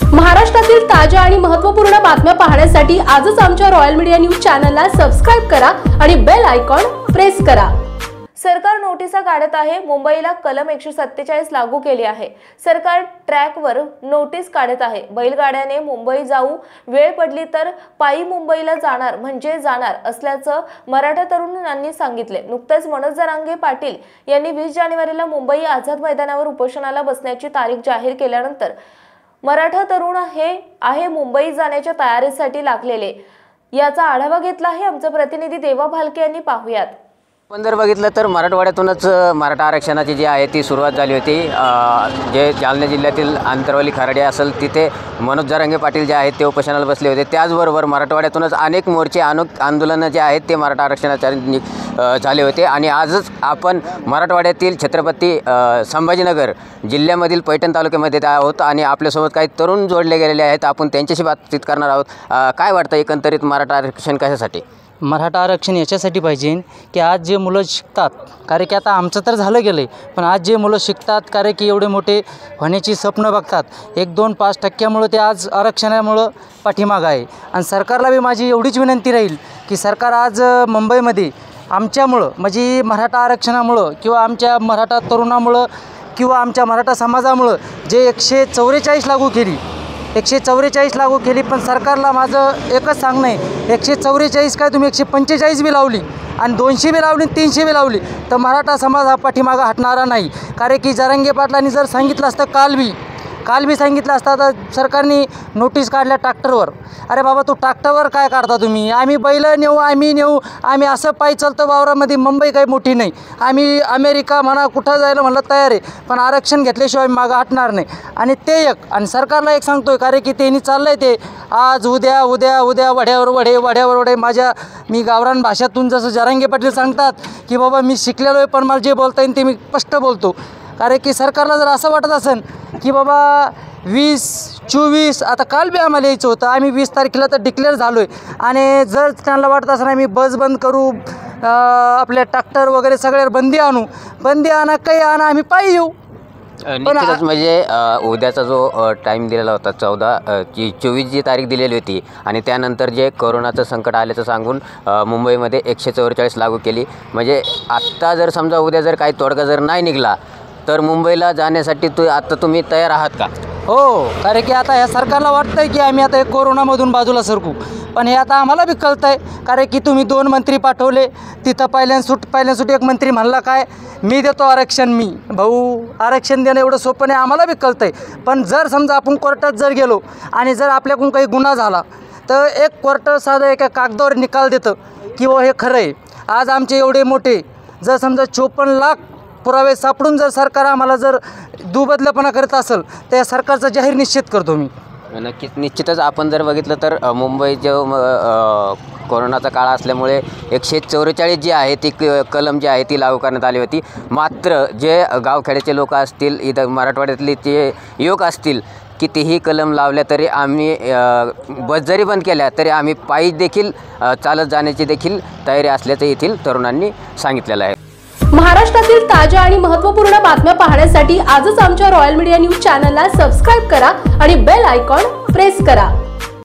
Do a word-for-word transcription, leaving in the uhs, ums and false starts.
महाराष्ट्रातील ताज्या आणि महत्त्वपूर्ण बातम्या पाहण्यासाठी आजच आमच्या रॉयल मीडिया न्यूज चॅनलला सबस्क्राइब करा आणि बेल आयकॉन प्रेस करा। सरकार नोटिसा काढत आहे। मुंबईला कलम एकशे सत्तेचाळीस लागू केली आहे। सरकार ट्रॅकवर नोटीस काढत आहे। बैलगाड्याने मुंबई जाऊ वेळ पडली तर पायी मुंबईला जाणार म्हणजे जाणार असल्याचं मराठा तरुणांनी सांगितले। नुकतेच मनोज जरांगे पाटील यांनी वीस जानेवारीला मुंबई आझाद मैदानावर उपोषणाला बसण्याची तारीख जाहीर केल्यानंतर मराठा तरुण हे आहे मुंबई जाण्याच्या तयारीसाठी लागलेले। याचा आढावा घेतला आहे आमचा प्रतिनिधी देवा भालके यांनी। पाहूयात। पण जर बघितलं तर मराठवाड्यातूनच मराठा आरक्षणाची जी आहे ती सुरुवात झाली होती। जे जालना जिल्ह्यातील आंतरवली खराडी असेल तिथे मनोज जरांगे पाटील जे आहेत ते उपोषणाला बसले होते। त्याचबरोबर मराठवाड्यातूनच अनेक मोर्चे अनेक आंदोलनं जे आहेत ते मराठा आरक्षणाच्या झाले होते। आणि आजच आपण मराठवाड्यातील छत्रपती संभाजीनगर जिल्ह्यामधील पैठण तालुक्यामध्ये आहोत आणि आपल्यासोबत काही तरुण जोडले गेलेले आहेत। आपण त्यांच्याशी बातचीत करणार आहोत। काय वाटतं एकंदरीत मराठा आरक्षण कशासाठी? मराठा आरक्षण याच्यासाठी पाहिजे की आज जे मुलं शिकतात, कारण की आता आमचं तर झालं गेलं आहे, पण आज जे मुलं शिकतात कारण की एवढे मोठे होण्याची स्वप्न बघतात, एक दोन पाच टक्क्यामुळं ते आज आरक्षणामुळं पाठीमागं आहे। आणि सरकारला बी माझी एवढीच विनंती राहील की सरकार आज मुंबईमध्ये आमच्यामुळं म्हणजे मराठा आरक्षणामुळं किंवा आमच्या मराठा तरुणामुळं किंवा आमच्या मराठा समाजामुळं जे एकशे चौवेचाळीस लागू केली एकशे चौवेचाळीस लागू केली पण सरकारला माझं एकच सांगणं आहे, एकशे चौवेचाळीस काय तुम्ही एकशे पंचेचाळीस बी लावली आणि दोनशे बी लावली तीनशे बी लावली तर मराठा समाज हा पाठीमागं हटणारा नाही। कारण की जरांगे पाटलांनी जर सांगितलं असतं काल बी काल बी सांगितलं असतं तर सरकारने नोटीस काढल्या ट्रॅक्टरवर। अरे बाबा तू ट्रॅक्टरवर काय काढता तुम्ही? आम्ही बैल नेऊ आम्ही नेऊ आम्ही असं पायी चालतो वावरामध्ये। मुंबई काही मोठी नाही, आम्ही अमेरिका म्हणा कुठं जायला म्हणलं तयार आहे, पण आरक्षण घेतल्याशिवाय मागं हटणार नाही। आणि ते एक आणि सरकारला एक सांगतोय कारण की त्यांनी चाललं आहे ते आज उद्या उद्या उद्या वड्यावर वडे वड्यावर वडे माझ्या मी गावरान भाषातून जसं जरांगे पाटील सांगतात की बाबा मी शिकलेलो आहे पण मला जे बोलता येईल ते मी स्पष्ट बोलतो। कारण की सरकारला जर असं वाटत असेल की बाबा वीस चोवीस आता काल बी आम्हाला यायचं होतं, आम्ही वीस तारखेला तर डिक्लेअर झालो आहे आणि जर त्यांना वाटत असेल आम्ही बस बंद करू आपल्या ट्रॅक्टर वगैरे सगळ्यावर बंदी आणू बंदी आणा काही आणा आम्ही पायी येऊ। निश्चितच म्हणजे उद्याचा जो टाईम दिलेला होता चौदा जी चोवीस जी तारीख दिलेली होती आणि त्यानंतर जे कोरोनाचं संकट आल्याचं सांगून मुंबईमध्ये एकशे चौवेचाळीस लागू केली। म्हणजे आत्ता जर समजा उद्या जर काही तोडगा जर नाही निघाला तर मुंबईला जाण्यासाठी तू आता तुम्ही तयार आहात का? हो, कारण की आता ह्या सरकारला वाटतं आहे की आम्ही आता एक कोरोनामधून बाजूला सरकू, पण हे आता आम्हाला बी कळतं आहे कारण की तुम्ही दोन मंत्री पाठवले तिथं पहिल्यान सूट पहिल्यान सूट एक मंत्री म्हणला काय मी देतो आरक्षण। मी भाऊ आरक्षण देणं एवढं सोपं नाही, आम्हाला बी कळतं आहे। पण जर समजा आपण कोर्टात जर गेलो आणि जर आपल्याकडून काही गुन्हा झाला तर एक कोर्ट साधं एका कागदावर निकाल देतं की हो हे खरं आहे। आज आमचे एवढे मोठे जर समजा चोपन्न लाख पुरावे सापडून जर सरकार आम्हाला जर दुबदलेपणा करत असेल तर या सरकारचा जाहीर निश्चित करतो मी। नक्कीच निश्चितच आपण जर बघितलं तर मुंबई जो कोरोनाचा काळ असल्यामुळे एकशे चौवेचाळीस जी आहे ती क कलम जी आहे ती लागू करण्यात आली होती। मात्र जे गावखेड्याचे लोक असतील इथं मराठवाड्यातले जे युवक असतील कितीही कलम लावल्या तरी आम्ही बस जरी बंद केल्या तरी आम्ही पायी देखील चालत जाण्याची देखील तयारी असल्याचं येथील तरुणांनी सांगितलेलं आहे। महाराष्ट्रातील ताज्या आणि महत्त्वपूर्ण बातम्या पाहण्यासाठी आजच आमच्या रॉयल मीडिया न्यूज चॅनलला सबस्क्राइब करा आणि बेल आयकॉन प्रेस करा।